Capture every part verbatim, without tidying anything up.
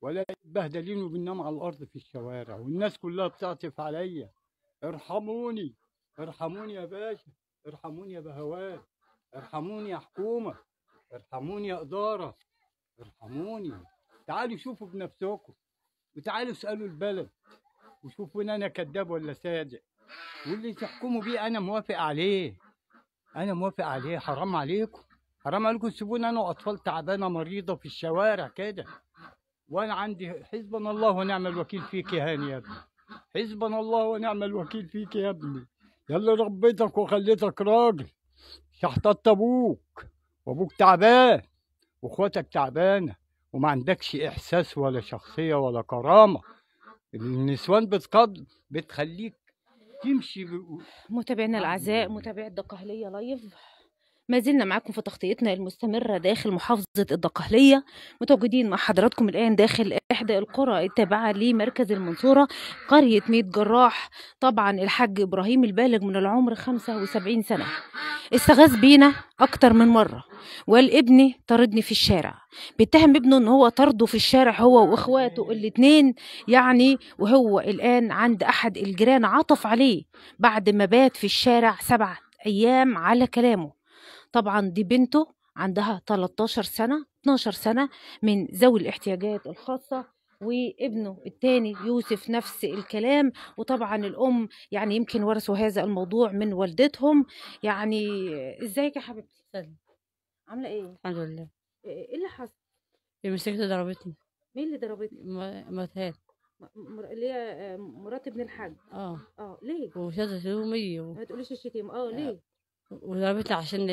ولا مبهدلين وبننام على الارض في الشوارع، والناس كلها بتعطف عليا. ارحموني، ارحموني يا باشا، ارحموني يا بهوات، ارحموني يا حكومه، ارحموني يا اداره، ارحموني. تعالوا شوفوا بنفسكم، وتعالوا اسالوا البلد وشوفوا ان انا كذاب ولا صادق. واللي تحكموا بيه انا موافق عليه، انا موافق عليه. حرام عليكم، حرام عليكم تسيبوني انا واطفال تعبانه مريضه في الشوارع كده. وانا عندي حسبنا الله ونعم الوكيل فيك يا هاني يا ابني، حسبنا الله ونعم الوكيل فيك يا ابني. يلا ربيتك وخليتك راجل، شحططت ابوك وابوك تعبان واخواتك تعبانه، وما عندكش احساس ولا شخصيه ولا كرامه. النسوان بتقض بتخليك تمشي ب... متابعينا الاعزاء، متابعي الدقهليه لايف، ما زلنا معاكم في تغطيتنا المستمرة داخل محافظة الدقهلية. متواجدين مع حضراتكم الآن داخل إحدى القرى التابعة لمركز المنصورة، قرية ميت جراح. طبعا الحاج إبراهيم البالغ من العمر خمسة وسبعين سنة استغاث بينا أكتر من مرة، والابن طردني في الشارع، بيتهم ابنه ان هو طرده في الشارع هو واخواته الاتنين يعني. وهو الآن عند أحد الجيران عطف عليه بعد ما بات في الشارع سبعة أيام على كلامه. طبعا دي بنته عندها تلتاشر سنة اتناشر سنة من ذوي الاحتياجات الخاصة، وابنه الثاني يوسف نفس الكلام. وطبعا الأم يعني يمكن ورثوا هذا الموضوع من والدتهم. يعني ازيك يا حبيبتي؟ سلام. عاملة ايه؟ الحمد لله. ايه اللي حصل؟ المسكتة ضربتني. مين اللي ضربتك؟ مرتين. اللي هي مرات ابن الحاج. اه اه ليه؟ وشدت هدومي و... ما تقوليش الشتيمة. اه ليه؟ وضربتني عشان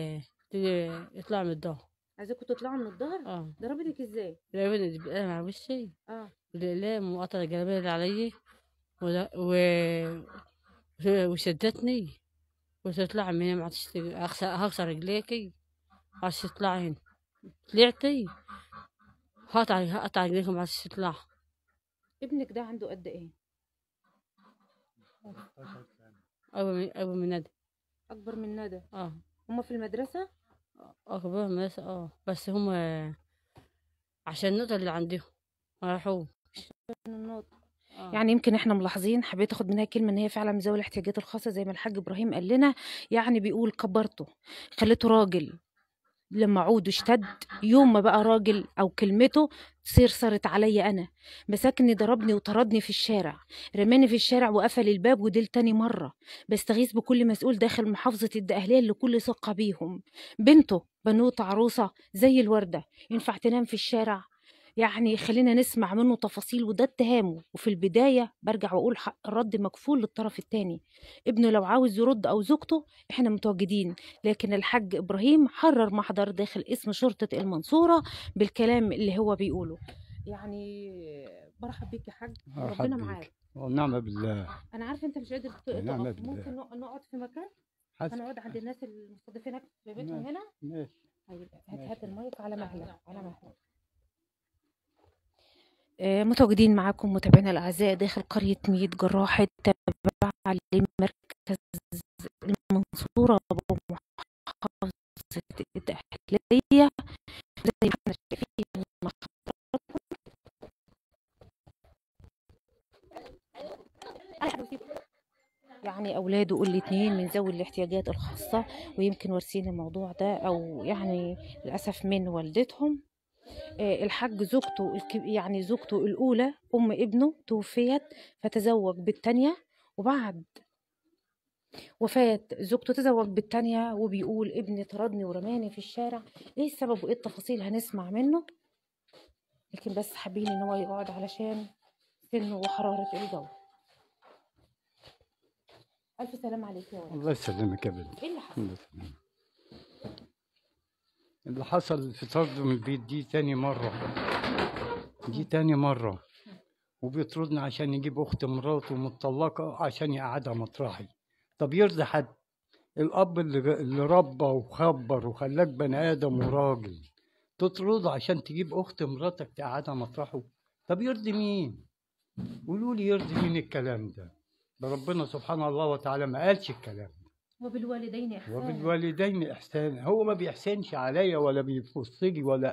يطلع من الظهر. عايزاكم تطلعوا من الظهر؟ اه. ضربتك ازاي؟ ضربتني بالقلم على وشي. اه. والأقلام وقطع الجلابية اللي علي و... و... وشدتني وتطلع من هنا. ما عادش هكسر رجليكي، ما عادش تطلع هنا. طلعتي هقطع هقطع رجليكي، ما عادش تطلع. ابنك ده عنده قد ايه؟ أكبر من أكبر من ندى. أكبر من ندى. اه. هما في المدرسة؟ أكبر من المدرسة اه، بس هما عشان النقطة اللي عندهم راحوا النقطة. آه. يعني يمكن احنا ملاحظين، حبيت اخد منها كلمه ان هي فعلا من ذوي الاحتياجات الخاصه زي ما الحاج ابراهيم قال لنا. يعني بيقول كبرته، خليته راجل، لما عوده اشتد يوم ما بقى راجل او كلمته تصير صارت عليا انا. مسكني ضربني وطردني في الشارع، رماني في الشارع وقفل الباب، ودي تاني مره. بستغيث بكل مسؤول داخل محافظه الدقهليه اللي كل ثقه بيهم. بنته بنوته عروسه زي الورده، ينفع تنام في الشارع؟ يعني خلينا نسمع منه تفاصيل، وده اتهامه. وفي البدايه برجع واقول حق الرد مكفول للطرف الثاني. ابنه لو عاوز يرد او زوجته احنا متواجدين، لكن الحاج ابراهيم حرر محضر داخل اسم شرطه المنصوره بالكلام اللي هو بيقوله. يعني برحب بيك يا حاج، ربنا معاك. ونعم بالله. انا عارفه انت مش قادر تقف، ممكن نقعد في مكان؟ هنقعد عند الناس المستضيفينك في بيتهم هنا. ماشي. طيب هات هات المايك على مهلك على مهلك. متواجدين معاكم متابعينا الاعزاء داخل قريه ميت جراح التابعه لمركز المنصوره بمحافظه الدقهليه. زي ما احنا شايفين يعني اولاده الاثنين من ذوي الاحتياجات الخاصه، ويمكن وارثين الموضوع ده او يعني للاسف من والدتهم. الحاج زوجته يعني زوجته الأولى أم ابنه توفيت، فتزوج بالتانية، وبعد وفاة زوجته تزوج بالتانية. وبيقول ابني طردني ورماني في الشارع. ايه السبب وايه التفاصيل هنسمع منه، لكن بس حابين ان هو يقعد علشان سنه وحرارة الجو. ألف سلام عليك يا ولد. الله يسلمك يا بنت. ايه اللي حصل؟ اللي حصل في طرده من البيت دي تاني مرة، دي تاني مرة، وبيطردني عشان يجيب أخت مراته مطلقة عشان يقعدها مطرحي. طب يرضي حد؟ الأب اللي, اللي ربى وخبر وخلاك بني آدم وراجل تطرده عشان تجيب أخت مراتك تقعدها مطرحه؟ طب يرضي مين؟ قولوا لي يرضي مين الكلام ده؟ ده ربنا سبحانه الله وتعالى ما قالش الكلام ده. وبالوالدين إحسانا. وبالوالدين إحسانا، هو ما بيحسنش عليا ولا بيبص لي ولا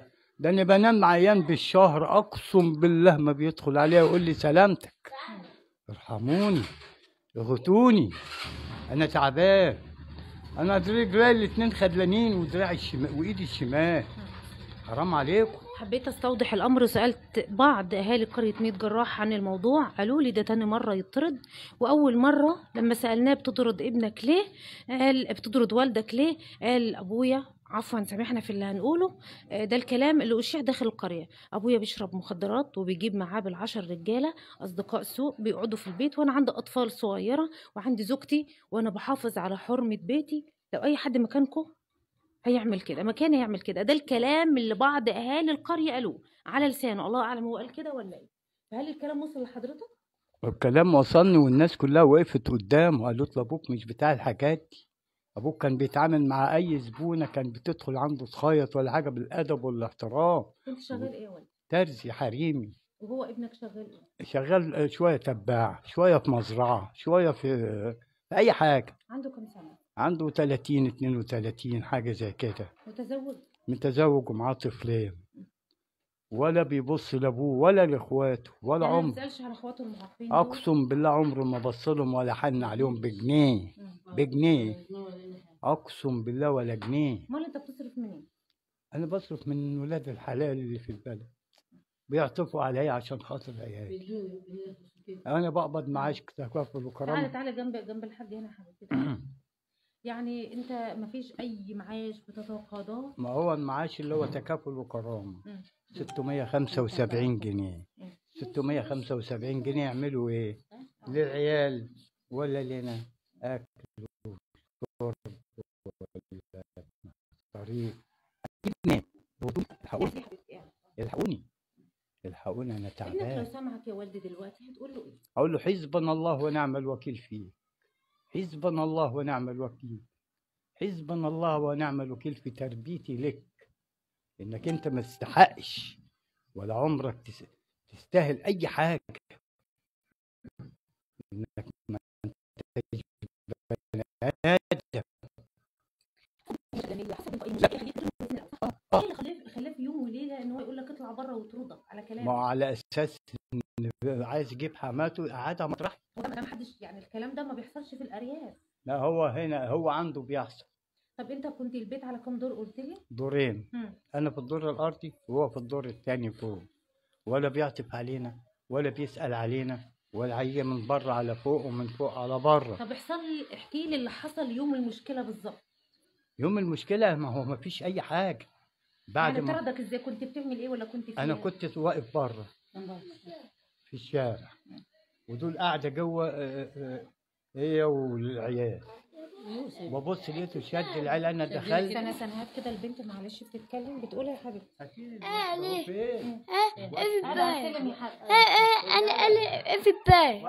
ده انا بنام عيان بالشهر اقسم بالله ما بيدخل عليا ويقول لي سلامتك، ارحموني، اغثوني، انا تعبان، انا رجلي الاتنين خدلانين ودراعي الشمال وايدي الشمال، حرام عليكم. حبيت استوضح الامر، سالت بعض اهالي قريه ميت جراح عن الموضوع، قالوا لي ده تاني مره يطرد، واول مره لما سالناه بتطرد ابنك ليه، قال بتطرد والدك ليه، قال ابويا، عفوا سامحنا في اللي هنقوله، آه، ده الكلام اللي اشيع داخل القريه، ابويا بيشرب مخدرات وبيجيب معاه بالعشر رجاله اصدقاء سوء بيقعدوا في البيت، وانا عندي اطفال صغيره وعندي زوجتي وانا بحافظ على حرمه بيتي، لو اي حد مكانكم هيعمل كده مكاني هيعمل كده. ده الكلام اللي بعض اهالي القريه قالوه على لسانه، الله اعلم هو قال كده ولا ايه. فهل الكلام وصل لحضرتك؟ الكلام وصلني والناس كلها وقفت قدامه قالوا له ابوك مش بتاع الحاجات دي، ابوك كان بيتعامل مع اي زبونه كان بتدخل عنده تخيط ولا حاجه بالادب والاحترام. كنت شغال ايه يا ولد؟ ترزي حريمي. وهو ابنك شغال ايه؟ شغال شويه تباع، شويه في مزرعه، شويه في في اي حاجه. عنده كام سنه؟ عنده ثلاثين اتنين وثلاثين حاجه زي كده. متزوج؟ متزوج ومعاه طفلين، ولا بيبص لابوه ولا لاخواته ولا يعني ما عمر. بتسالش على اخواته المعاقين دول؟ اقسم بالله عمره ما بص لهم ولا حن عليهم بجنيه، بجنيه، اقسم بالله ولا جنيه. امال انت بتصرف منين؟ انا بصرف من ولاد الحلال اللي في البلد، بيعطفوا عليا عشان خاطر عيالي. انا بقبض معاش تكافل تعالى وكرامه. تعالى جنب جنب الحاج هنا يا حبيبي. يعني انت ما فيش اي معاش بتتقاضاه؟ ما هو المعاش اللي هو تكافل وكرامه ستمية وخمسة وسبعين جنيه. ستمية وخمسة وسبعين جنيه يعملوا ايه؟ للعيال ولا لنا؟ اكل وشرب طريق. الحقوني الحقوني الحقوني انا ابنك لو تعبان. سمعك يا والدي دلوقتي هتقول له ايه؟ اقول له حسبنا الله ونعم الوكيل فيك، حسبنا الله ونعم الوكيل، حسبنا الله ونعم الوكيل في تربيتي لك، انك انت ما تستحقش ولا عمرك تس- تستاهل اي حاجه، انك ما انتش بني ادم. ايه اللي خلاه خلاه في يوم وليله ان هو يقول لك اطلع بره ويطردك على ما كلامك؟ هو على اساس ان عايز يجيب حماته قعدها مطرح. هو ما حدش يعني الكلام ده ما بيحصلش في الارياف. لا هو هنا هو عنده بيحصل. طب انت كنت البيت على كام دور قلت لي؟ دورين، مم. انا في الدور الارضي وهو في الدور الثاني فوق، ولا بيعطف علينا ولا بيسال علينا ولا هيجي من بره على فوق ومن فوق على بره. طب احصل لي احكي لي اللي حصل يوم المشكله بالظبط. يوم المشكله ما هو ما فيش اي حاجه بعد يعني ما طردك ازاي؟ كنت بتعمل ايه ولا كنت فين؟ انا كنت واقف بره في الشارع ودول قاعده جوه، آه، آه، هي والعيال، وببص لقيته شد العيال، انا دخلت. سنه سنوات كده البنت معلش بتتكلم بتقول يا حبيبتي. اه ليه؟ فين؟ اه انا everybody سلم يا حاج. اه اه انا انا everybody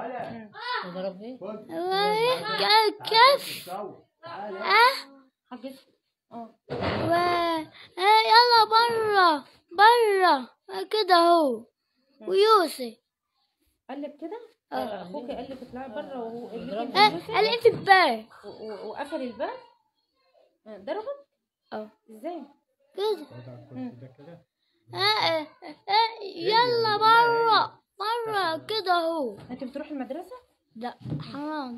خد. كيف تعالى. اه حاج اه و اه يلا برا برا كده اهو ويوسف قال لك كده؟ اه. آه، اخوك قال لك اطلعي بره وهو قال لك انت اه يوسف؟ انا everybody و- و- وقفل الباب؟ آه، ضربك؟ اه ازاي؟ كده ده كده. اه اه اه يلا برا برا كده اهو. انت بتروح المدرسه؟ لا حرام.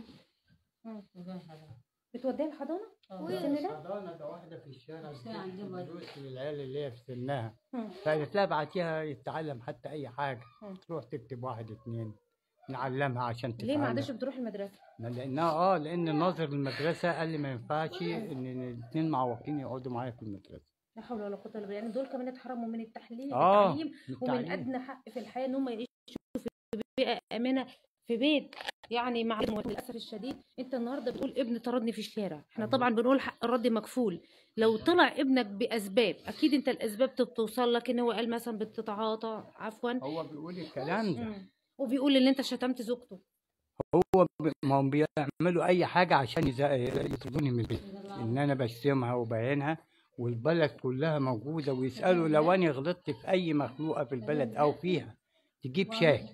بتوديها الحضانه؟ السن ده؟ حضانه ده واحده في الشارع بتدرس للعيال اللي هي في سنها، مم. فقالت لها بعتيها يتعلم حتى اي حاجه، مم. تروح تكتب واحد اتنين نعلمها عشان تتعلم. ليه ما عادش بتروح المدرسه؟ ما لانها اه لان ناظر المدرسه قال لي ما ينفعش ان الاثنين معوقين يقعدوا معايا في المدرسه. لا حول ولا قوه الا بالله، يعني دول كمان اتحرموا من التحليل اه التعليم من ومن التعليم. ادنى حق في الحياه ان هم يعيشوا في بيئه امنه، في بيت يعني مع للاسف الشديد. انت النهارده بتقول ابني طردني في الشارع، احنا طبعا بنقول حق الرد مكفول. لو طلع ابنك باسباب اكيد انت الاسباب بتوصل لك ان هو قال مثلا بتتعاطى عفوا، هو بيقول الكلام ده. مم. وبيقول ان انت شتمت زوجته. هو ب- ما هم بيعملوا اي حاجه عشان يز- يطردوني من البيت، ان انا بشتمها وبعينها والبلد كلها موجوده، ويسالوا لو انا غلطت في اي مخلوقه في البلد او فيها تجيب شاهد.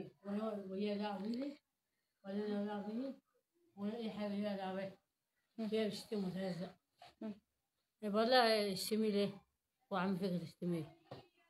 هي بتشتمه تهزق. يبقى لا اشتمي ليه؟ وعم فكرة تشتمي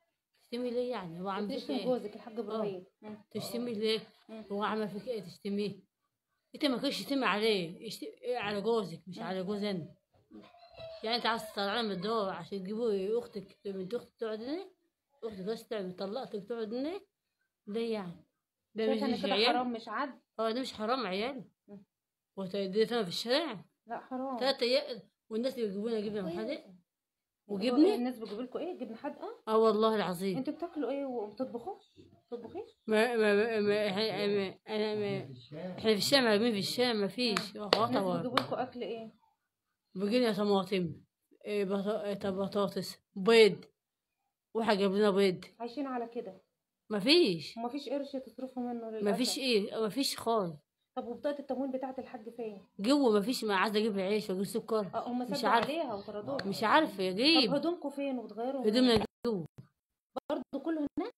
تشتمي ليه يعني؟ هو عم فيك بتشتم ايه؟ جوزك الحاج ابراهيم. مم. تشتمي ليه؟ مم. هو عمل فيك ايه تشتميه؟ انت ما كنتش تشتمي عليه، اشت- إيه على جوزك مش على جوز انا. يعني انت عايز تطلعنا من الدور عشان تجيبوا اختك بنت اختك تقعد هنا؟ اختك بس تعمل طلقتك تقعد هنا؟ ليه يعني؟ ده مش شايفه ان مش كده عيال؟ حرام مش عدل؟ اه ده مش حرام عيال؟ مم. وتديتنا في الشارع لا حرام. تلات ايام والناس اللي بيجيبونا جبنه محادق هو وجبنه. الناس بيجيبوا لكم ايه؟ جبنه حادقه؟ اه والله العظيم. انتوا بتاكلوا ايه وما بتطبخوش؟ ما بتطبخيش؟ ما ما ما احنا ما انا ما احنا في الشارع مرمين في الشارع ما فيش الناس غطا. بيجيبوا لكم اكل ايه؟ بيجينا طماطم، إيه بطا- إيه بطاطس، بيض، واحد جاب لنا بيض. عايشين على كده؟ ما فيش وما فيش قرش تصرفوا منه ما للاسف؟ فيش ايه ما فيش خالص. طب وبطاقه التموين بتاعه الحاج فين؟ جوه ما فيش. ما عايزه اجيب عيش واجيب سكر. اه هم مش سدوا عارف عليها وطردوها. مش عارفه طب اجيب هدومكم فين وبتغيروا؟ هدومنا جوه. برضه كله هناك؟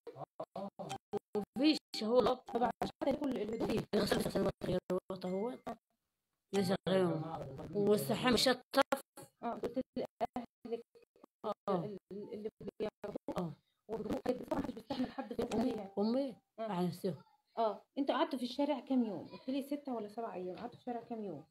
مفيش. هو الاب طبعا عشان كل الهدوم. غسل غسل غير هو لسه غيرهم والسحام شطف. اه قلت لي اهلك اه اللي بياخدوه اه وبيجيبوه طبعا مش بيستحمل حد في امي عليها. امي آه. على نفسهم. اه انتوا قعدتوا في الشارع كام يوم؟ قلت لي ستة ولا سبع ايام. قعدتوا في الشارع كام يوم؟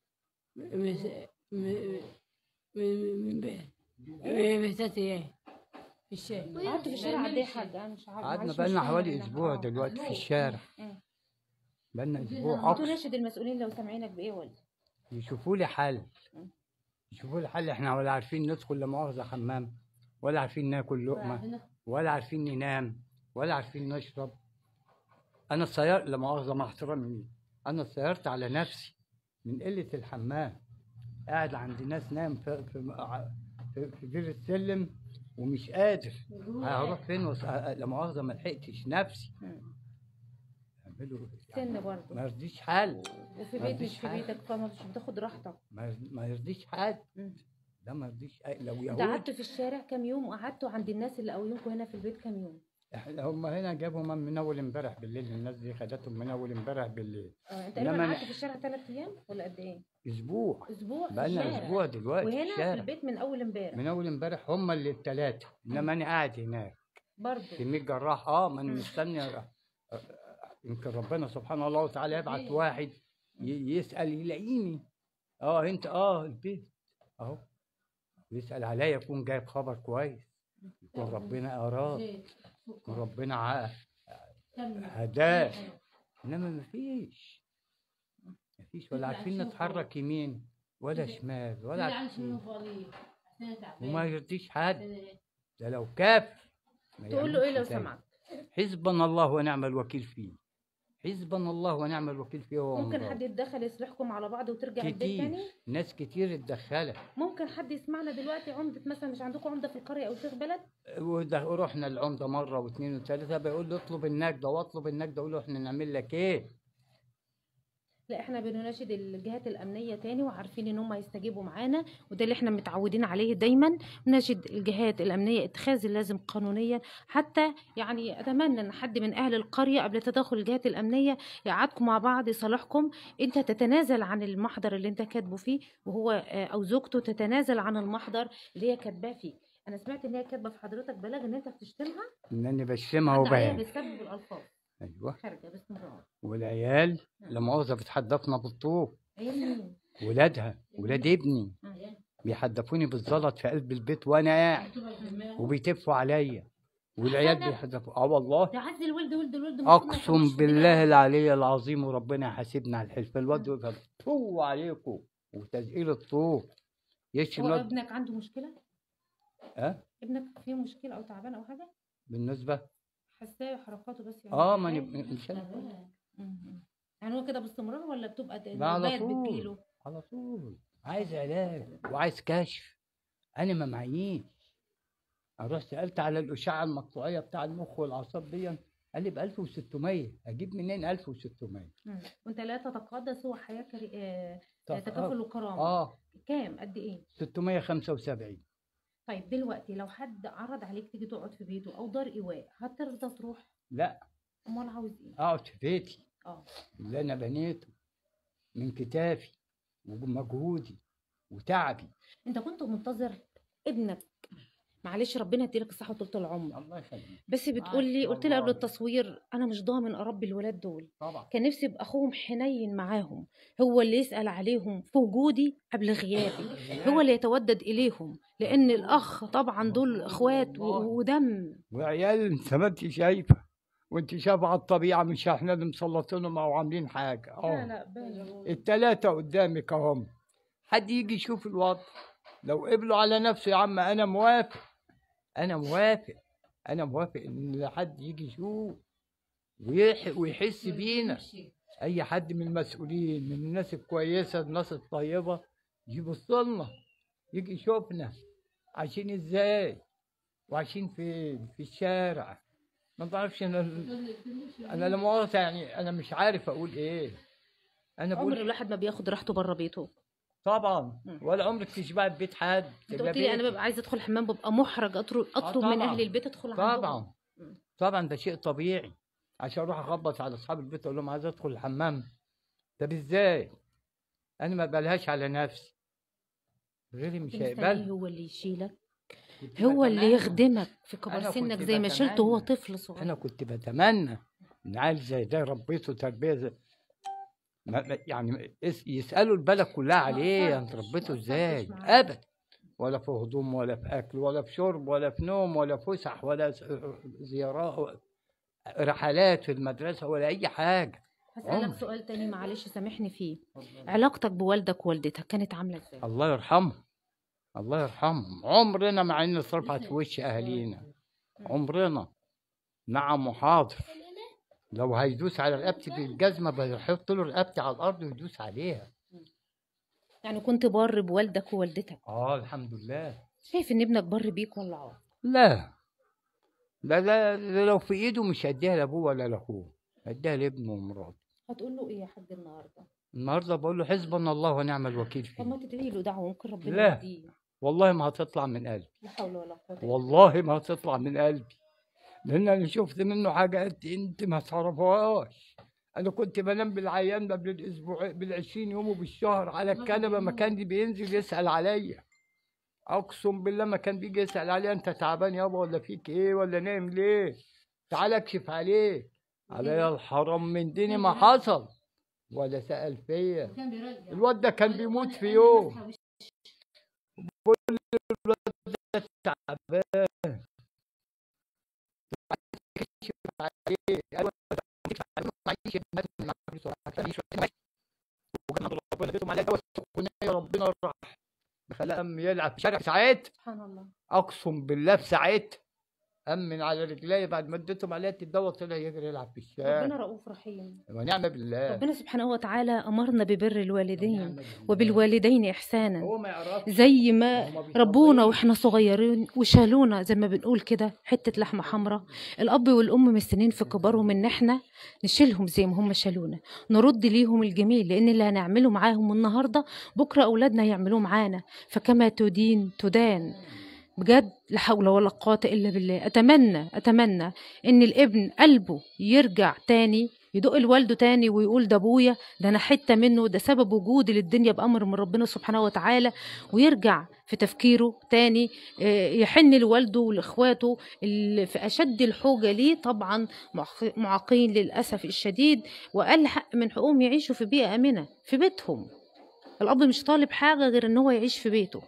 من من من من بيه من ثلاث ايام في الشارع. قعدتوا في الشارع قد ايه يا حاج؟ انا مش عارفه. قعدنا معلش بقالنا مش فاهمة حوالي منك. اسبوع آه. دلوقتي في الشارع. مم. بقالنا اسبوع انتوا اكتر. ناشد المسؤولين لو سامعينك بايه ولا؟ يشوفوا لي حل. مم. يشوفوا لي حل. احنا ولا عارفين ندخل لا مؤاخذة حمام، ولا عارفين ناكل لقمة، ولا عارفين ننام، ولا عارفين نشرب. انا سير لا مؤاخذة مع احترامي، انا سيرت على نفسي من قلة الحمام. قاعد عند ناس نام في في في, في بير السلم ومش قادر. هروح فين وص... لا مؤاخذة ما لحقتش نفسي. مم. اعملوا سن برضه. ما يرضيش حال. وفي ما بيت يرضيش مش في حال. بيتك فما مش بتاخد راحتك. ما يرض- ما يرضيش حال. مم. ده ما يرضيش أي- لو انت يهود. قعدتوا في الشارع كام يوم وقعدتوا عند الناس اللي قويوكوا هنا في البيت كام يوم؟ إحنا- هم هنا جابهم من اول امبارح بالليل. الناس دي خدتهم من اول امبارح بالليل. اه انت إنما تقريبا أنا- قعدت في الشارع ثلاث ايام ولا قد ايه؟ اسبوع. اسبوع في بقالنا الشارع. اسبوع دلوقتي في وهنا في الشارع. البيت من اول امبارح من اول امبارح هم اللي الثلاثه، انما انا قاعد هناك برضه. في ميت جراح. اه ما انا مم. مستني. أ- أ- يمكن ربنا سبحانه الله وتعالى يبعت واحد ي- يسال يلاقيني. اه انت اه البيت اهو. يسال عليا يكون جايب خبر كويس. يكون ربنا اراد. يكون ربنا ع- هداه. انما مفيش. مفيش ولا عارفين نتحرك يمين ولا شمال ولا عارفين. وما يرضيش حد. ده لو كافر ما تقول له ايه لو يعملش زي. سمعك؟ حسبنا الله ونعم الوكيل فيه. حسبنا الله ونعم الوكيل فيه. هو ممكن ومراته. حد يتدخل يصلحكم على بعض وترجع البيت كتير تاني؟ ناس كتير اتدخلت. ممكن حد يسمعنا دلوقتي عمدة مثلا، مش عندكم عمدة في القرية او شيخ بلد؟ وده رحنا العمده مره واثنين وثلاثه بيقول له اطلب النجده واطلب النجده. اقول له احنا نعمل لك ايه؟ لا احنا بنناشد الجهات الامنيه تاني وعارفين ان هم هيستجيبوا معانا، وده اللي احنا متعودين عليه دايما. بنناشد الجهات الامنيه اتخاذ اللازم قانونيا، حتى يعني اتمنى ان حد من اهل القريه قبل تدخل الجهات الامنيه يقعدكم مع بعض يصالحكم. انت تتنازل عن المحضر اللي انت كاتبه فيه، وهو آه، او زوجته تتنازل عن المحضر اللي هي كاتباه فيه. انا سمعت ان هي كاتبه في حضرتك بلاغ ان انت بتشتمها انني بشتمها حد عليها وبهان. بتسبب الالفاظ ايوه. خارجه باستمرار. والعيال لا مؤاخذه بتحدفنا بالطوب. عيال مين؟ ولادها ولاد ابني مم. بيحدفوني بالزلط في قلب البيت وانا قاعد وبيتفوا عليا. والعيال بيحدفوا. اه والله. ده عز الولد ولد الولد المفروض ما يسمعش اقسم كده. بالله العلي العظيم وربنا يحاسبنا على الحلف. الواد يقول طو عليكم وتزقيل الطوب يشتم هو الواد. ابنك عنده مشكلة؟ اه ابنك فيه مشكلة أو تعبان أو حاجة؟ بالنسبه حساه حركاته بس يعني. اه ما أنا- مش أنا. مم. يعني هو كده باستمرار ولا بتبقى لا على نوبات طول. بتجيله؟ على طول عايز علاج وعايز كشف. انا ما معيش. اروح سالت على الاشعه المقطوعيه بتاع المخ والاعصاب دي، قال لي ب ألف وستمية. اجيب منين ألف وستمية؟ مم. وأنت لا تتقدس هو حياة كري... آه... طب تكافل وكرامة. اه كام قد إيه؟ ستمية وخمسة وسبعين. طيب دلوقتي لو حد عرض عليك تيجي تقعد في بيته أو دار إيواء هترضى تروح؟ لا أمال عاوز إيه؟ اقعد في بيتي أه اللي انا بنيته من كتافي ومجهودي وتعبي. أنت كنت منتظر ابنك معلش ربنا يديلك الصحه وطول العمر. الله يخليك. بس بتقول لي، معاك قلت لي قبل والله. التصوير انا مش ضامن اربي الولاد دول، طبعا. كان نفسي يبقى اخوهم حنين معاهم، هو اللي يسال عليهم في وجودي قبل غيابي، هو اللي يتودد اليهم، لان الاخ طبعا دول اخوات و- ودم. وعيال انت ما انت شايفه، وانت شايفه على الطبيعه، مش احنا اللي مسلطينهم او عاملين حاجه. لا اه لا باين. التلاته قدامك اهم، حد يجي يشوف الوضع لو قبلوا على نفسه يا عم انا موافق، انا موافق، انا موافق ان حد يجي يشوف ويح- ويحس بينا. اي حد من المسؤولين، من الناس الكويسه، الناس الطيبه، يبص لنا، يجي يشوفنا عايشين ازاي وعايشين فين في الشارع. ما بعرفش انا، انا لا مؤاخذه يعني انا مش عارف اقول ايه. انا عمر بقول الواحد ما بياخد راحته بره بيته. طبعا، مم. ولا عمرك تشبع بيت حد. انت ده قلت لي انا بيتك. ببقى عايزه ادخل الحمام، ببقى محرج اطلب اطلب من طبعاً. اهل البيت ادخل عندهم. طبعا مم. طبعا، ده شيء طبيعي. عشان اروح اخبط على اصحاب البيت اقول لهم عايز ادخل الحمام، طب ازاي؟ انا ما بقبلهاش على نفسي، غيري مش مستنيه هيقبلها. هو اللي يشيلك، كنت هو اللي بتمنى. يخدمك في كبر أنا سنك كنت زي ما شلته وهو بتمنى. طفل صغير. انا كنت بتمنى ان عيل زي ده ربيته تربيه زي ما- ما- يعني يس- يسالوا البلد كلها عليه انت ربيته ازاي. معاه. ابدا، ولا في هدوم ولا في اكل ولا في شرب ولا في نوم ولا فسح ولا س- زيارات رحلات في المدرسه ولا اي حاجه. هسألك عمر. سؤال تاني معلش سامحني فيه، علاقتك بوالدك ووالدتك كانت عاملة ازاي؟ الله يرحمه، الله يرحمهم. عمرنا مع ان صرفت في وش اهالينا، عمرنا. نعم وحاضر. لو هيدوس على رقبتي بالجزمه بيحط له رقبتي على الارض ويدوس عليها. يعني كنت بار بوالدك ووالدتك؟ اه الحمد لله. شايف ان ابنك بر بيك ولا عاق؟ لا لا لا, لا لو في ايده مش هديها لابوه ولا لاخوه، هديها لابنه ومراته. هتقول له ايه يا حاج النهارده؟ النهارده بقول له حسبنا الله ونعم الوكيل طب ما فيه. تدعي له دعوه ممكن ربنا لا. يهديه. والله ما هتطلع من قلبي، لا حول ولا قوه الا والله ما هتطلع من قلبي، لان انا شفت منه حاجات انت ما تعرفوهاش. انا كنت بنام بالعيان ده بالاسبوع بالعشرين يوم وبالشهر على الكنبه، ما كان بينزل يسال عليا. اقسم بالله ما كان بيجي يسال عليا انت تعبان يابا ولا فيك ايه ولا نايم ليه، تعال اكشف عليك. عليا الحرام من ديني ما حصل ولا سال فيا. الواد ده كان بيموت في يوم، تعبان عليه. أيوة، معيش الناس اللي معاك بصراحة. وكان ربنا اديتهم عليا دواء السخونية، ربنا راح خلاه أم يلعب في شارع ساعات. سبحان الله. أقسم بالله في ساعات أمن على رجلي بعد ما اديتهم عليا الدواء طلع يجري يلعب في الشارع. ربنا رؤوف رحيم. ونعم بالله. ربنا سبحانه وتعالى امرنا ببر الوالدين ونعم بالله. وبالوالدين احسانا، هو ما يعرفش زي ما هما ربونا بيطبقوا. واحنا صغيرين وشالونا زي ما بنقول كده حته لحمه حمراء. الاب والام مستنين في كبارهم ان احنا نشيلهم زي ما هم شالونا، نرد ليهم الجميل، لان اللي هنعمله معاهم النهارده بكره اولادنا يعملوه معانا، فكما تدين تدان. بجد لا حول ولا قوة إلا بالله. أتمنى أتمنى إن الابن قلبه يرجع تاني يدق لوالده تاني ويقول ده أبويا، ده أنا حتة منه، ده سبب وجودي للدنيا بأمر من ربنا سبحانه وتعالى، ويرجع في تفكيره تاني يحن لوالده ولإخواته اللي في أشد الحوجة ليه طبعا معاقين للأسف الشديد، وأقل حق من حقوقهم يعيشوا في بيئة آمنة في بيتهم. الأب مش طالب حاجة غير إن هو يعيش في بيته.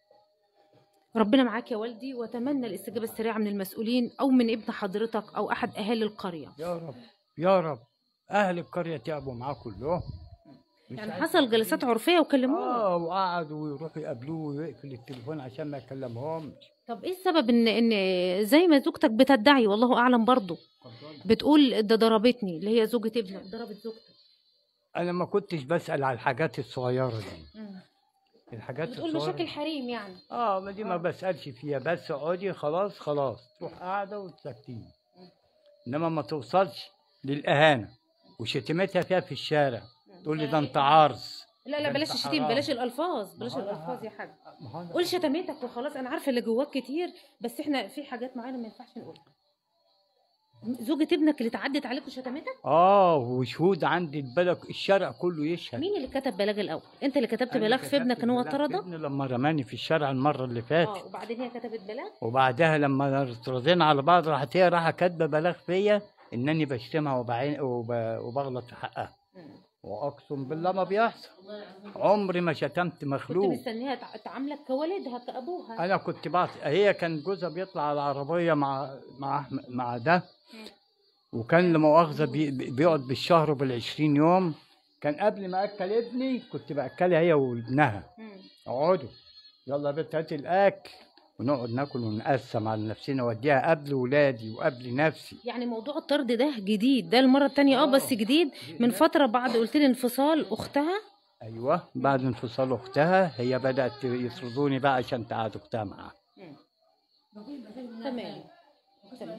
ربنا معاك يا والدي، واتمنى الاستجابه السريعه من المسؤولين او من ابن حضرتك او احد اهالي القريه. يا رب يا رب اهل القريه تعبوا معاه كلهم. يعني حصل جلسات عرفيه وكلموه؟ اه وقعدوا ويروحوا يقابلوه ويقفل التليفون عشان ما يكلمهمش. طب ايه السبب ان ان زي ما زوجتك بتدعي والله اعلم برضه بتقول ده ضربتني، اللي هي زوجة ابنك ضربت زوجتك؟ انا ما كنتش بسال على الحاجات الصغيره دي. مم. الحاجات بتقول الصغيره مشاكل حريم يعني. اه ما دي ما بسالش فيها، بس اقعدي خلاص خلاص تروح قاعده وتسكتيني. انما ما توصلش للاهانه وشتمتها فيها في الشارع تقول لي ده انت عارس. لا لا بلاش الشتيم، بلاش الالفاظ، بلاش الالفاظ يا حاج. قول شتمتك وخلاص، انا عارفه اللي جواك كتير، بس احنا في حاجات معينه ما ينفعش نقولها. زوجة ابنك اللي اتعدت عليك وشتمتك؟ اه وشهود عندي البلد الشارع كله يشهد. مين اللي كتب بلاغ الاول؟ انت اللي كتبت أنا بلاغ في كتبت ابنك ان هو البلاغ في طردك؟ ابني لما رماني في الشارع المره اللي فاتت. اه وبعدين هي كتبت بلاغ؟ وبعدها لما اترضينا على بعض راحت هي رايحه كاتبه بلاغ فيا انني بشتمها وبعين وب... وبغلط في حقها. مم. واقسم بالله ما بيحصل. عمري ما شتمت كنت مخلوق. مستنيها تع- تعاملك كوالدها كابوها. انا كنت بعت هي كان جوزها بيطلع على العربيه مع مع أحمد- مع ده، وكان لمؤاخذه بي... بيقعد بالشهر وبالعشرين يوم. كان قبل ما اكل ابني كنت باكلها هي وابنها. مم. اقعدوا يلا يا بنت هاتي الاكل ونقعد ناكل ونقسم على نفسنا واديها قبل ولادي وقبل نفسي. يعني موضوع الطرد ده جديد، ده المرة التانية اه آه. بس جديد من فترة بعد قلت لي انفصال اختها. ايوه بعد انفصال اختها هي بدات يطردوني بقى عشان تقعد اختها معاها. تمام تمام.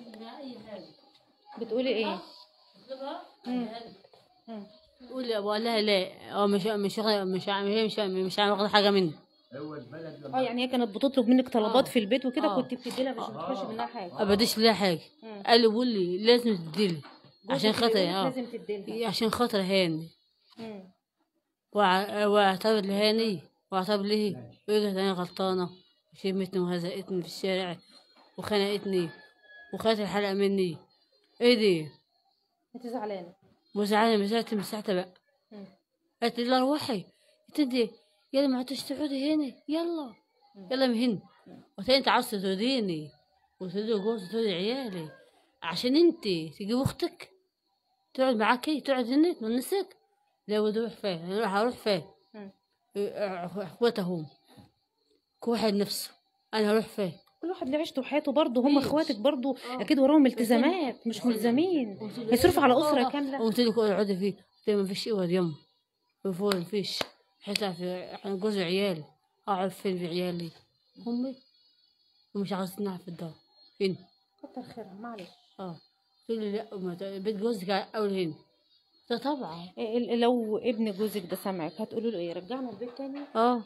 بتقولي ايه؟ مم. مم. قول بقول لها لا، اه مش مش واخدة- مش عم- هي مش مش واخده حاجه مني. اه يعني هي كانت بتطلب منك طلبات آه. في البيت وكده آه. كنت بتدي لها مش بتخش منها حاجة. ما بديش لها حاجه. مم. قال لي قول لي لازم تديلي عشان جوزك خاطر بيقولك اه لازم تديلها. عشان خاطر هاني، مم. وع- واعتبر لهاني واعتبر ليه وجهت انا غلطانه، وشمتني وهزقتني في الشارع وخنقتني وخدت الحلقه مني. ايه دي؟ انت زعلانة؟ وزعلانه من ساعتها من ساعتها بقى. مم. قالت لي لا روحي انت، يلا ما عدتش تقعدي هنا، يلا يلا من هنا. قلت لها انت عاوزه توديني وتودي جوزي وتودي عيالي عشان انت تجيب اختك تقعد معاكي تقعد هنا تونسك؟ لا ودي روح فين؟ انا راح اروح فين؟ مم. اخواتهم كل واحد نفسه، انا هروح فين؟ كل واحد له عيشته وحياته برضه، هم ماشي. اخواتك برضه آه. اكيد وراهم التزامات مش ملزمين يصرفوا على اسره كامله. قلت لك اقعدي فيه، قلت لها ما فيش اوض يما فوق ما فيش حتى في احنا جوز عيالي اقعد فين في عيالي امي ومش عاوزين نقعد في الدار هنا. كتر خيرها معلش. اه قلت لي لا ما ت- بيت جوزك اول هنا. ده طبعا. إيه ال- لو ابن جوزك ده سامعك هتقولوا له ايه؟ رجعنا البيت تاني؟ اه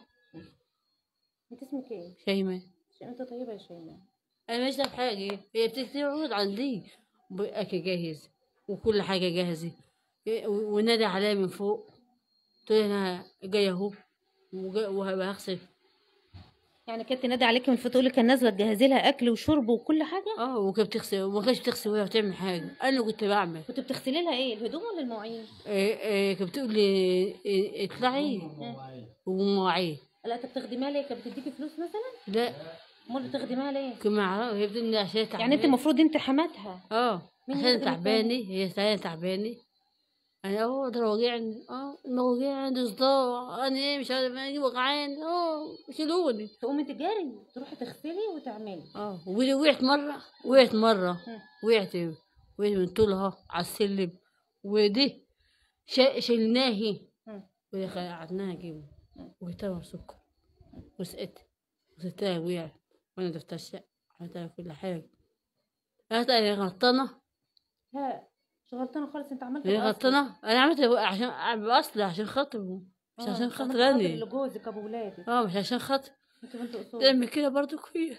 انت اسمك ايه؟ شيماء انت طيبه يا شيماء. انا مش دافع حاجه، هي بتكتب عروض عندي اكل جاهز وكل حاجه جاهزه، إيه، و- ونادى عليا من فوق قلت له انا جايه اهو وجا- وهغسل. يعني كانت تنادي عليك من فوق تقول لك كان نازله تجهزي لها اكل وشرب وكل حاجه؟ اه وكانت بتغسل وما كانتش بتغسل وهي بتعمل حاجه، انا كنت بعمل. كنت بتغسلي لها ايه؟ الهدوم ولا المواعين؟ إيه إيه كانت بتقول لي إيه اطلعي ومواعين. لا انت بتخدمها ليه؟ كانت بتديكي فلوس مثلا؟ لا امال بتخدمها ليه؟ كما اعرف هي بتقول لي عشان تعبانه. يعني انت المفروض انت حماتها. اه مين عشان يخدمك تعبانه، هي تعبانه تعبانه انا اه ده وجعني، اه انا وجعني عندي صداع، انا ايه مش عارفه انا وجعان، اه شيلوني. تقومي تجاري تروحي تغسلي وتعملي. اه وقعت مره وقعت مره مم. وقعت وقعت من طولها على السلم، ودي شا- شلناهي مم. ودي قعدناها جيبه وجبتها سكر وسقت وسبتها وقعت وانا دفتها الشقه عملتها كل حاجه. قالت هي غلطانه، لا مش غلطانه خالص، انت عملت هي بأصلك. غلطانه، انا عملت عشان باصلي عشان خاطره مش آه، عشان عشان خاطر خاطر اني. اللي جوزك ابو ولادك. اه مش عشان خاطر انتوا بنتوا اصول. تعمل كده برضو فيا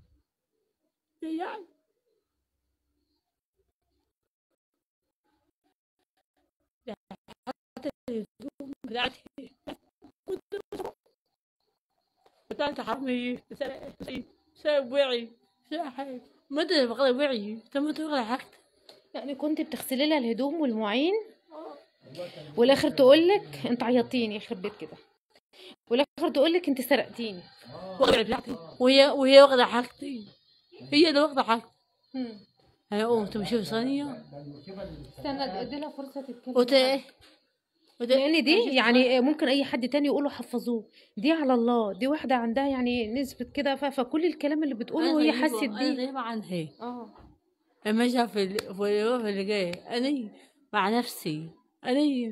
يعني. بتاعتي بتاعتي حرامية سايب وعي سايب حاجة ما انت بغلى وعي طب ما انت بغلى حاجتك. يعني كنت بتغسلي لها الهدوم والمواعين والاخر تقول لك انت عيطتيني يخرب بيت كده، والاخر تقول لك انت سرقتيني. واخدة بتاعتي وهي وهي واخدة حاجتي، هي اللي واخدة حاجتي. مم. انا قمت بشوف ثانية استنى ادي لها فرصه تتكلم. قلت ايه قلت إيه؟ لان دي يعني ممكن اي حد تاني يقوله حفظوه، دي على الله، دي واحده عندها يعني نسبه كده ف- فكل الكلام اللي بتقوله أنا هي غريبة- حست انا بيه. غريبة عنها. اه لما اجي في ال- في الوقت اللي جاي انا مع نفسي انا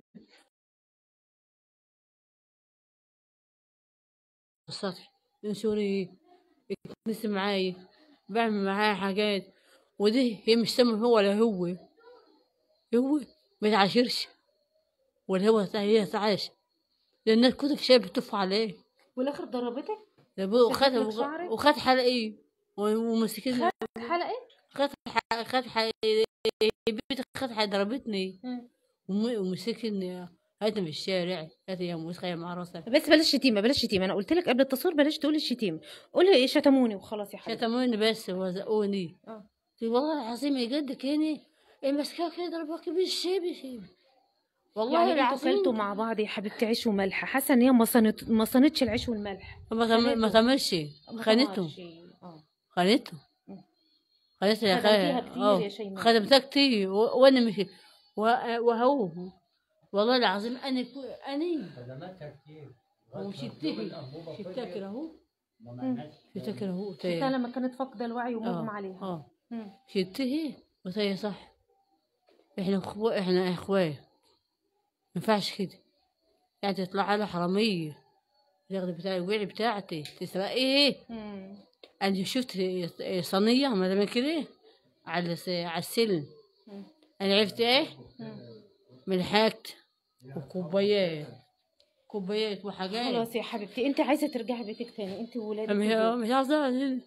السطح انشوري يتنسي معايا بعمل معايا حاجات، ودي هي مش سامع هو ولا هو هو ما يتعاشرش ولا هو هي تعاش لان الناس كتب شايف بتطف عليه. والاخر ضربتك؟ وخد لك شعرك؟ وخد حلقي ومسكين حلقه؟ خد ح- خد ح- بنت خدها ضربتني مم. وم- ومسكني هاتني في الشارع، هاتي يا موسخة يا معرسة. بس بلاش شتيمه بلاش شتيمه، انا قلت لك قبل التصوير بلاش تقولي الشتيمه، قولي ايه شتموني وخلاص يا حبيبتي. شتموني بس وزقوني. اه قلت والله العظيم يجدك هنا ايه مسكاك كده ضربك بالشيبي شيبي. والله يعني انتوا العظيم كلتوا مع بعض يا حبيبتي عيش وملح، حاسه ان هي ما صنت ما صنتش العيش والملح. ما تم- ما خانته. تعملش ما خانته طمعش. اه خانته مم. خانته يا خدمتيها خالد. كتير اه يا شيماء. خدمتها كتير و- وانا مش و- وهو والله العظيم انا كو... انا خدماتها كتير. وشتكي شتكي كده اهو ما معناش شتكي كده اهو شفتها لما كانت فاقده الوعي ومغمى اه عليها. اه مم. شتهي بس هي صح. احنا اخوة احنا اخوات مينفعش كده، يعني تطلع على حرامية تاخدي بتاع الوعي بتاعتي تسرقي ايه. مم. انا شفت صينية ما كده على الس- على السلم. مم. انا عرفت ايه مم. ملحقت وكوبايات كوبايات وحاجات. خلاص يا حبيبتي انت عايزه ترجعي بيتك تاني انت وولادك مش وزوجك. مش عايزة مش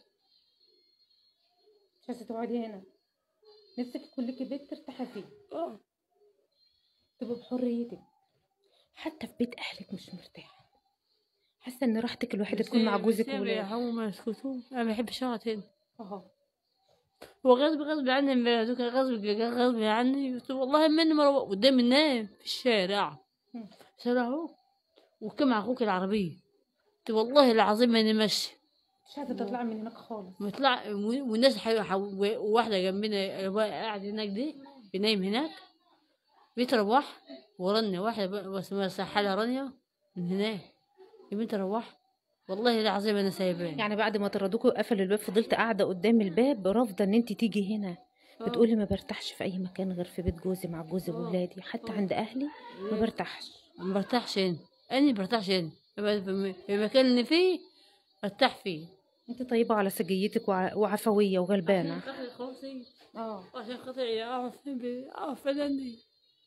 عايزه تقعدي هنا، نفسك يكون لك بيت ترتاحي فيه اه تبقى بحريتك، حتى في بيت اهلك مش مرتاحه، حاسه ان راحتك الوحيده تكون مع جوزك يا وولادك. هو ما يسكتون، انا ما بحبش اقعد هنا. اهو وغصب غصب عني امبارح كان غصب غصب عني. قلت والله مني مرة قدام الناس في الشارع مم. شارع اهو وكم مع اخوك العربية. قلت والله العظيم ماني ماشي. مش عايزه تطلعي من هناك خالص. مطلع والناس حي... حي... وواحدة جنبنا قاعد هناك دي بنايم هناك بيتروح ورني واحدة ب- بس ما سحلها رانيا من هناك يا بنت روح. والله العظيم انا سايباه. يعني بعد ما طردوكوا وقفلوا الباب فضلت قاعده قدام الباب رافضه ان انت تيجي هنا، بتقولي ما برتاحش في اي مكان غير في بيت جوزي مع جوزي وولادي، حتى عند اهلي ما برتاحش. ما برتاحش هنا، انا ما برتاحش هنا في في المكان اللي فيه برتاح فيه. انت طيبه على سجيتك وع- وعفويه وغلبانه. عشان خاطر خوفي اه عشان خاطر اعرف اعرف فلاني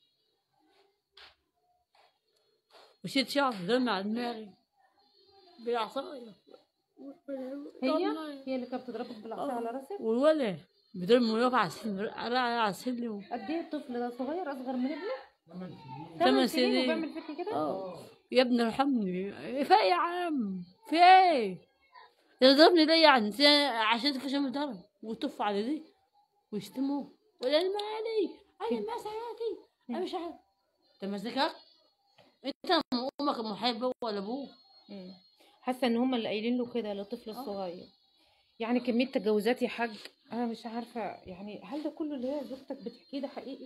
وشيت شعر دم على دماغي بالعصاية. هي هي اللي كانت بتضربك بالعصا على راسك. والولد بيضرب ويقف على السلم على على السلم. قد ايه الطفل ده صغير اصغر من ابنك؟ ثمان ثمان سنين. سنين وبيعمل فيك كده؟ اه يا ابني ارحمني في ايه يا عم في ايه يضربني ليه يعني انت عشان تفشل من ضرب وتطف على دي ويشتموه ولا انا مالي انا ما سعادتي انا مش عارف انت مزكك انت امك محبه ولا ابوه. مم. حاسه ان هم اللي قايلين له كده للطفل الصغير. يعني كميه تجاوزات يا حاج انا مش عارفه، يعني هل ده كله اللي هي زوجتك بتحكيه ده حقيقي؟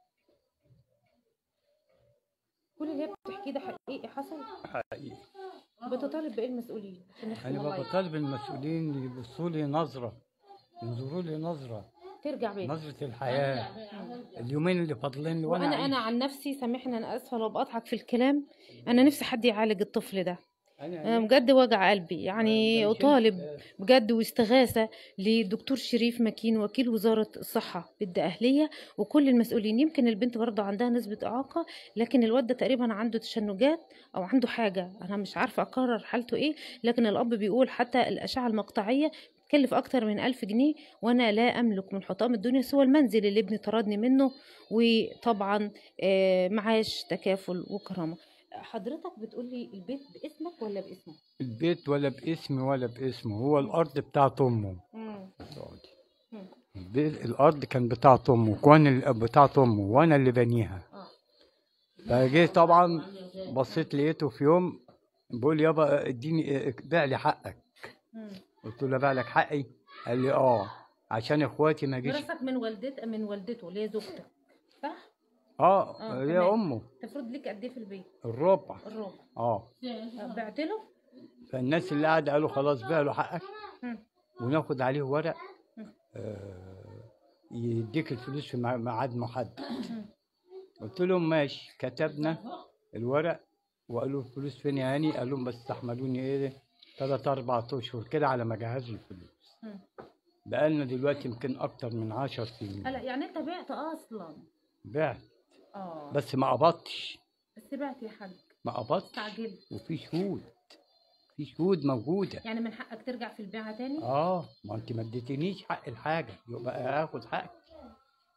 كل اللي هي بتحكيه ده حقيقي حصل؟ حقيقي. بتطالب بايه المسؤولين عشان نختم انا الله بطالب المسؤولين يبصوا لي نظره، ينظروا لي نظره، ترجع بيتك. نظره الحياه. اليومين اللي فاضلين لي وانا وانا انا أعيش. عن نفسي سامحني انا اسفه لو بقطعك في الكلام، انا نفسي حد يعالج الطفل ده. أنا بجد وجع قلبي، يعني أطالب بجد واستغاثة لدكتور شريف مكين وكيل وزارة الصحة بالدقهلية وكل المسؤولين. يمكن البنت برضه عندها نسبة إعاقة، لكن الواد ده تقريبا عنده تشنجات أو عنده حاجة، أنا مش عارفة أقرر حالته إيه، لكن الأب بيقول حتى الأشعة المقطعية تكلف أكتر من ألف جنيه، وأنا لا أملك من حطام الدنيا سوى المنزل اللي ابني طردني منه، وطبعا آه، معاش تكافل وكرامة. حضرتك بتقولي البيت باسمك ولا باسمه؟ البيت ولا باسمي ولا باسمه، هو الارض بتاعت امه. مم. مم. البيت- الارض كان بتاعت امه وانا اللي بتاعت امه وانا اللي بنيها. اه فجيت طبعا بصيت لقيته في يوم بيقول يابا اديني بيع لي حقك. مم. قلت له بيع لك حقي؟ قال لي اه عشان اخواتي ما جيش. ورثك من والدت من والدته اللي هي زوجتك صح؟ اه اه هي تمام. امه المفروض ليك قد ايه في البيت؟ الربع. الربع. اه آه، بعت له؟ فالناس اللي قاعده قالوا خلاص بيع له حقك مم. وناخد عليه ورق مم. آه يديك الفلوس في مع- ميعاد محدد. مم. قلت لهم ماشي. كتبنا الورق وقالوا الفلوس فين يا هاني؟ قال لهم بس استحملوني ايه ثلاث اربع اشهر كده على ما جهزوا الفلوس. مم. بقالنا دلوقتي يمكن اكتر من عشر سنين. هلا يعني انت بعت اصلا؟ بعت اه بس ما قبضتش. بس بعت يا حاج. ما قبضتش استعجلت. وفي شهود، في شهود موجوده. يعني من حقك ترجع في البيعه تاني؟ اه ما انت ما اديتنيش حق الحاجه يبقى اخد حقي.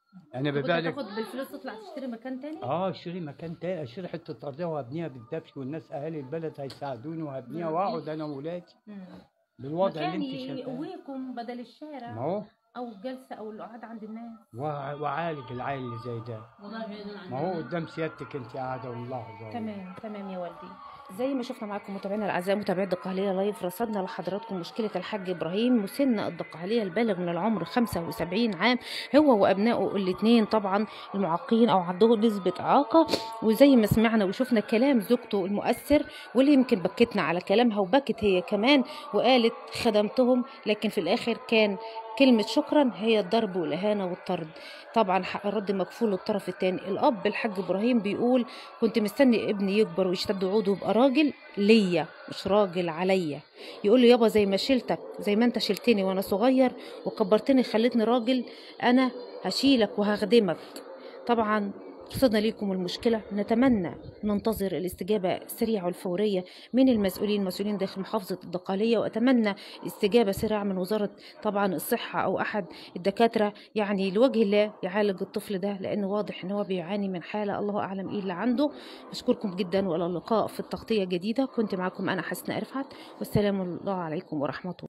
انا كنت ببيع لك. تاخد بالفلوس تطلع تشتري مكان تاني؟ اه اشتري مكان تاني، اشتري حته ارضيه وهبنيها بالدبش، والناس اهالي البلد هيساعدوني وهبنيها مم. واقعد انا وولادي مم. بالوضع اللي مكان انت شايفاه. يقويكم بدل ما الشارع هو او الجلسه او القعاد عند الناس. وع- وعالج العيل اللي زي ده. والله بعيد عن ما هو قدام سيادتك انت قاعده واللحظه. تمام تمام يا والدي. زي ما شفنا معاكم متابعينا الاعزاء متابعي الدقهليه لايف، رصدنا لحضراتكم مشكله الحاج ابراهيم مسن الدقهليه البالغ من العمر خمسة وسبعين عام، هو وابنائه الاثنين طبعا المعاقين او عندهم نسبه اعاقه. وزي ما سمعنا وشفنا كلام زوجته المؤثر، واللي يمكن بكتنا على كلامها وبكت هي كمان وقالت خدمتهم، لكن في الاخر كان كلمة شكرا هي الضرب والإهانة والطرد. طبعا حق الرد مكفول للطرف الثاني. الأب الحاج إبراهيم بيقول كنت مستني ابني يكبر ويشتد عوده ويبقى راجل ليا مش راجل عليا. يقول له يابا زي ما شلتك زي ما انت شلتني وانا صغير وكبرتني خلتني راجل، انا هشيلك وهخدمك. طبعا رصدنا ليكم المشكلة، نتمنى ننتظر الاستجابة السريعة والفورية من المسؤولين المسؤولين داخل محافظة الدقهلية، وأتمنى استجابة سريعة من وزارة طبعا الصحة أو أحد الدكاترة يعني لوجه الله يعالج الطفل ده، لأنه واضح أنه بيعاني من حالة الله أعلم إيه اللي عنده. بشكركم جدا وإلى اللقاء في التغطية جديدة. كنت معكم أنا حسناء رفعت، والسلام الله عليكم ورحمة الله.